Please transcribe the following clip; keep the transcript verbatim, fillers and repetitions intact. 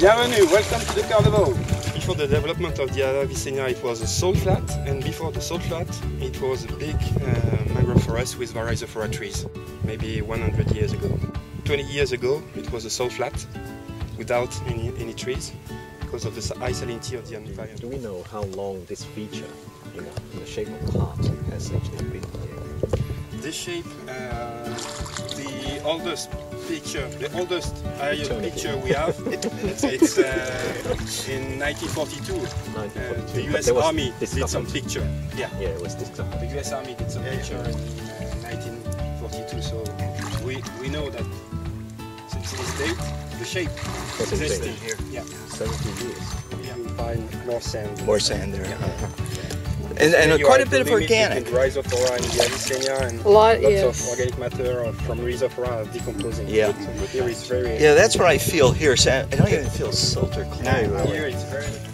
Bienvenue, welcome to the carnival. Before the development of the Avicennia, it was a salt flat, and before the salt flat, it was a big uh, mangrove forest with Rhizophora trees, maybe one hundred years ago. twenty years ago, it was a salt flat without any, any trees because of the high salinity of the environment. Do we know how long this feature in, in the shape of heart has actually been here? This shape, uh, the oldest picture, the oldest aerial picture we have, it's uh, in nineteen forty-two. Uh, the U S Army did some picture. Yeah, yeah, it was discovered. The U S Army did some picture in uh, nineteen forty-two. So we we know that since this date, the shape is existing here. Yeah, seventy years. Yeah, we find more sand. More sand there. Yeah. Uh-huh. And, and quite a bit of organic. Rhizophora and the Avicennia and a lot, lots yes. of organic matter from Rhizophora decomposing. Yeah. So here it's very. Yeah, that's what I feel here. So I don't even feel salt or clay. No, here it's very.